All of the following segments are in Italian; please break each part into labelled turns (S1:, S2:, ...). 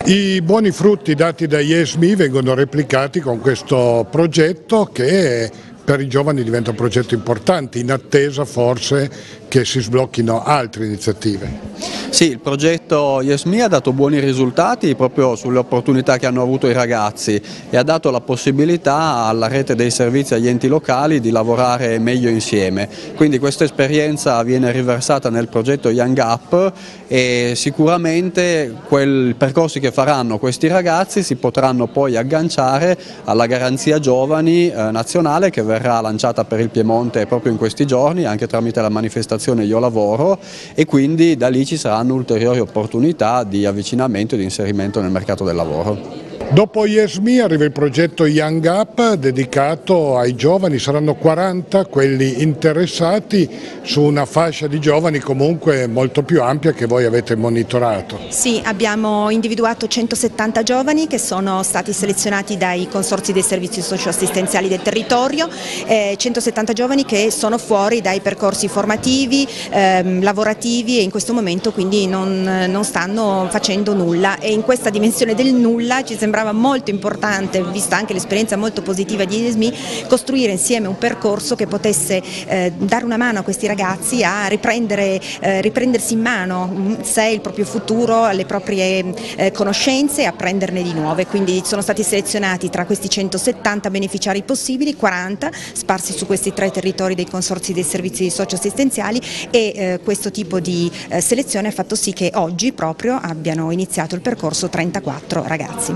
S1: I buoni frutti dati da IESMI vengono replicati con questo progetto che per i giovani diventa un progetto importante, in attesa forse che si sblocchino altre iniziative.
S2: Sì, il progetto IESMI ha dato buoni risultati proprio sulle opportunità che hanno avuto i ragazzi e ha dato la possibilità alla rete dei servizi agli enti locali di lavorare meglio insieme. Quindi questa esperienza viene riversata nel progetto Young Up e sicuramente quei percorsi che faranno questi ragazzi si potranno poi agganciare alla garanzia giovani nazionale che verrà lanciata per il Piemonte proprio in questi giorni anche tramite la manifestazione Io Lavoro, e quindi da lì ci saranno ulteriori opportunità di avvicinamento e di inserimento nel mercato del lavoro.
S1: Dopo IESMI arriva il progetto Young Up dedicato ai giovani, saranno 40 quelli interessati su una fascia di giovani comunque molto più ampia che voi avete monitorato.
S3: Sì, abbiamo individuato 170 giovani che sono stati selezionati dai consorzi dei servizi socioassistenziali del territorio, 170 giovani che sono fuori dai percorsi formativi, lavorativi e in questo momento quindi non stanno facendo nulla, e in questa dimensione del nulla ci sembrava molto importante, vista anche l'esperienza molto positiva di IESMI, costruire insieme un percorso che potesse dare una mano a questi ragazzi a riprendersi in mano sé, il proprio futuro, le proprie conoscenze e a prenderne di nuove. Quindi sono stati selezionati tra questi 170 beneficiari possibili 40 sparsi su questi 3 territori dei consorzi dei servizi socioassistenziali, e questo tipo di selezione ha fatto sì che oggi proprio abbiano iniziato il percorso 34 ragazzi.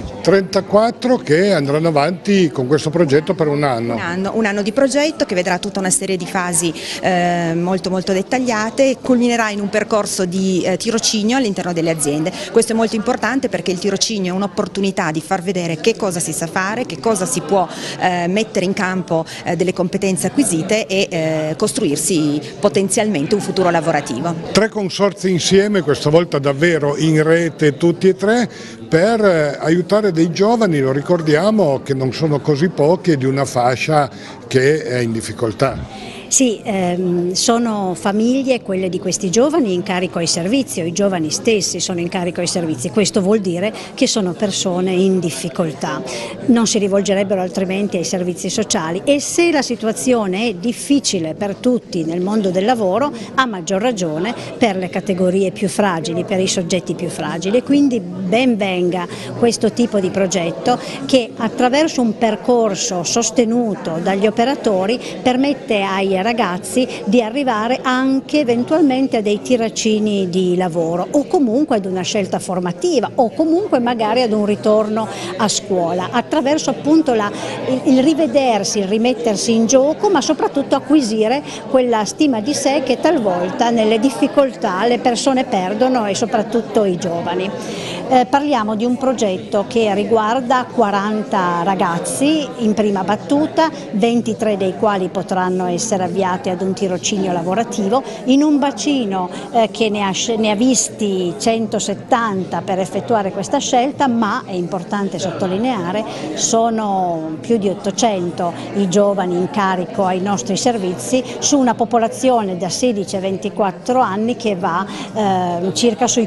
S1: 34 che andranno avanti con questo progetto per un anno.
S3: Un anno di progetto che vedrà tutta una serie di fasi molto dettagliate, culminerà in un percorso di tirocinio all'interno delle aziende. Questo è molto importante perché il tirocinio è un'opportunità di far vedere che cosa si sa fare, che cosa si può mettere in campo delle competenze acquisite e costruirsi potenzialmente un futuro lavorativo.
S1: 3 consorzi insieme, questa volta davvero in rete tutti e 3, per aiutare dei giovani, lo ricordiamo, che non sono così pochi, di una fascia che è in difficoltà.
S4: Sì, sono famiglie, quelle di questi giovani, in carico ai servizi, o i giovani stessi sono in carico ai servizi. Questo vuol dire che sono persone in difficoltà, non si rivolgerebbero altrimenti ai servizi sociali, e se la situazione è difficile per tutti nel mondo del lavoro, a maggior ragione per le categorie più fragili, per i soggetti più fragili. Quindi ben venga questo tipo di progetto che attraverso un percorso sostenuto dagli operatori permette ai ragazzi di arrivare anche eventualmente a dei tirocini di lavoro, o comunque ad una scelta formativa, o comunque magari ad un ritorno a scuola, attraverso appunto il rivedersi, il rimettersi in gioco, ma soprattutto acquisire quella stima di sé che talvolta nelle difficoltà le persone perdono, e soprattutto i giovani. Parliamo di un progetto che riguarda 40 ragazzi in prima battuta, 23 dei quali potranno essere avviati ad un tirocinio lavorativo, in un bacino che ne ha visti 170 per effettuare questa scelta, ma è importante sottolineare sono più di 800 i giovani in carico ai nostri servizi su una popolazione da 16 a 24 anni che va circa sulle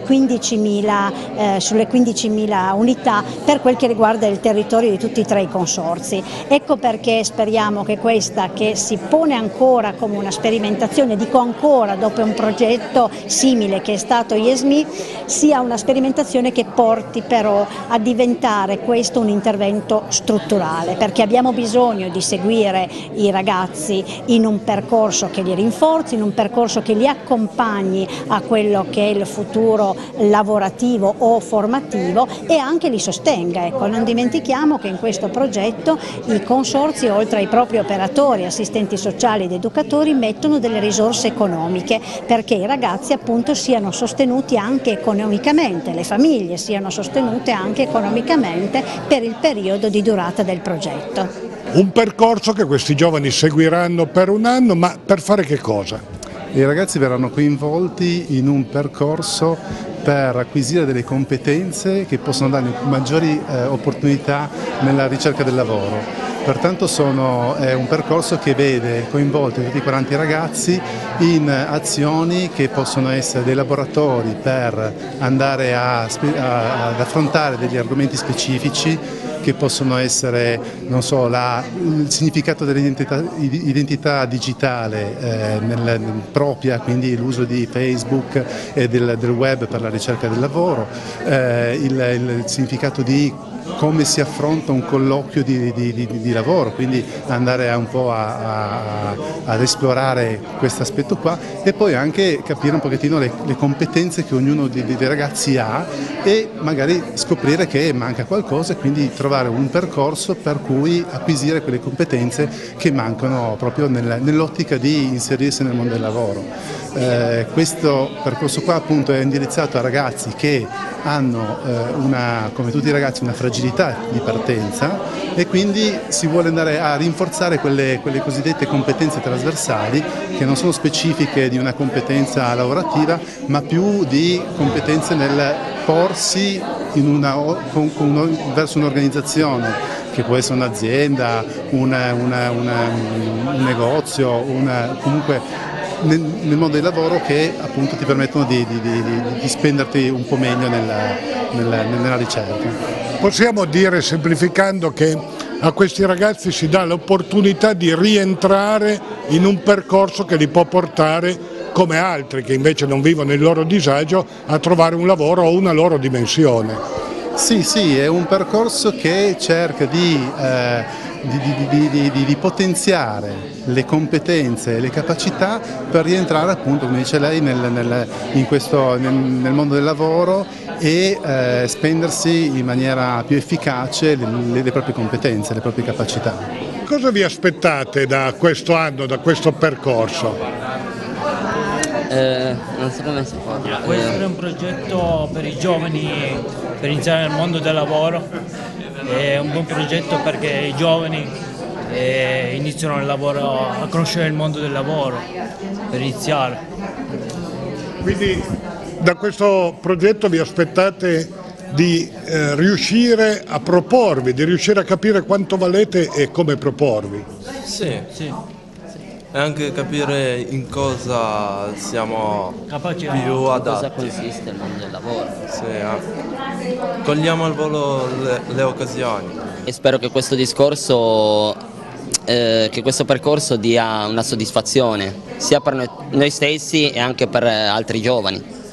S4: 15.000 unità per quel che riguarda il territorio di tutti e 3 i consorzi. Ecco perché speriamo che questa, che si pone ancora come una sperimentazione, dico ancora dopo un progetto simile che è stato IESMI, sia una sperimentazione che porti però a diventare questo un intervento strutturale, perché abbiamo bisogno di seguire i ragazzi in un percorso che li rinforzi, in un percorso che li accompagni a quello che è il futuro lavorativo o formativo, e anche li sostenga. Ecco, non dimentichiamo che in questo progetto i consorzi, oltre ai propri operatori, assistenti sociali ed educatori, mettono delle risorse economiche perché i ragazzi appunto siano sostenuti anche economicamente, le famiglie siano sostenute anche economicamente per il periodo di durata del progetto.
S1: Un percorso che questi giovani seguiranno per un anno, ma per fare che cosa?
S5: I ragazzi verranno coinvolti in un percorso per acquisire delle competenze che possono dargli maggiori opportunità nella ricerca del lavoro. pertanto è un percorso che vede coinvolti tutti quanti i ragazzi in azioni che possono essere dei laboratori per andare ad affrontare degli argomenti specifici che possono essere, non so, il significato dell'identità digitale propria, quindi l'uso di Facebook e del web per la ricerca del lavoro, il significato di come si affronta un colloquio di lavoro, quindi andare un po' ad esplorare questo aspetto qua e poi anche capire un pochettino le competenze che ognuno dei ragazzi ha e magari scoprire che manca qualcosa e quindi trovare un percorso per cui acquisire quelle competenze che mancano proprio nell'ottica di inserirsi nel mondo del lavoro. Questo percorso qua appunto è indirizzato a ragazzi che hanno come tutti i ragazzi una fragilità di partenza e quindi si vuole andare a rinforzare quelle cosiddette competenze trasversali che non sono specifiche di una competenza lavorativa ma più di competenze nel porsi verso un'organizzazione che può essere un'azienda, un negozio, comunque nel mondo del lavoro che appunto ti permettono di spenderti un po' meglio nella ricerca.
S1: Possiamo dire semplificando che a questi ragazzi si dà l'opportunità di rientrare in un percorso che li può portare, come altri che invece non vivono il loro disagio, a trovare un lavoro o una loro dimensione.
S5: Sì, è un percorso che cerca di potenziare le competenze e le capacità per rientrare appunto, come dice lei, nel mondo del lavoro e spendersi in maniera più efficace le proprie competenze, le proprie capacità.
S1: Cosa vi aspettate da questo anno, da questo percorso?
S6: Non so come si fa.
S7: Questo è un progetto per i giovani per iniziare nel mondo del lavoro, è un buon progetto perché i giovani iniziano il lavoro, a conoscere il mondo del lavoro per iniziare.
S1: Quindi da questo progetto vi aspettate di riuscire a proporvi, di riuscire a capire quanto valete e come proporvi?
S6: Sì. E anche capire in cosa siamo
S7: Capaci
S6: più adatti.
S8: Cosa consiste il mondo del lavoro.
S6: Sì, cogliamo al volo le occasioni.
S8: E spero che questo discorso, che questo percorso dia una soddisfazione sia per noi stessi e anche per altri giovani.